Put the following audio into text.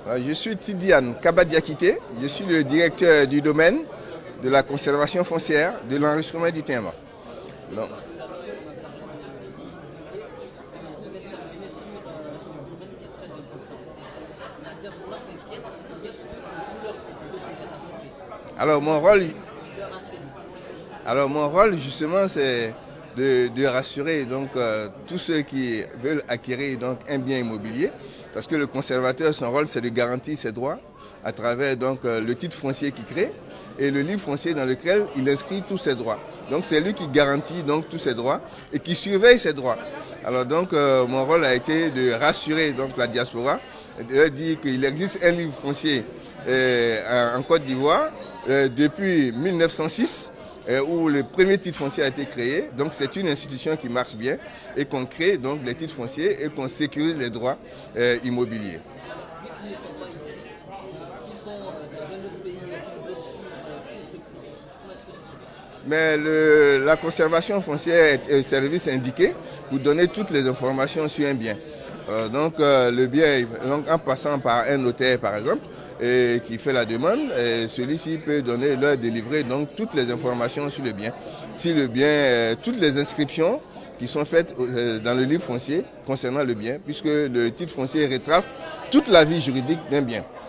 Je suis Tidiane Kabadiakité, je suis le directeur du domaine de la conservation foncière, de l'enregistrement du timbre. Donc, alors mon rôle justement c'est de rassurer donc tous ceux qui veulent acquérir donc un bien immobilier, parce que le conservateur, son rôle c'est de garantir ses droits à travers donc le titre foncier qu'il crée et le livre foncier dans lequel il inscrit tous ses droits. Donc c'est lui qui garantit donc tous ses droits et qui surveille ses droits. Alors donc mon rôle a été de rassurer donc la diaspora, de leur dire qu'il existe un livre foncier en Côte d'Ivoire depuis 1906 où le premier titre foncier a été créé. Donc c'est une institution qui marche bien et qu'on crée donc les titres fonciers et qu'on sécurise les droits immobiliers. Mais la conservation foncière est un service indiqué pour donner toutes les informations sur un bien. Donc le bien, donc, en passant par un notaire par exemple, qui fait la demande, celui-ci peut leur délivrer donc toutes les informations sur le bien. Si le bien, toutes les inscriptions qui sont faites dans le livre foncier concernant le bien, puisque le titre foncier retrace toute la vie juridique d'un bien.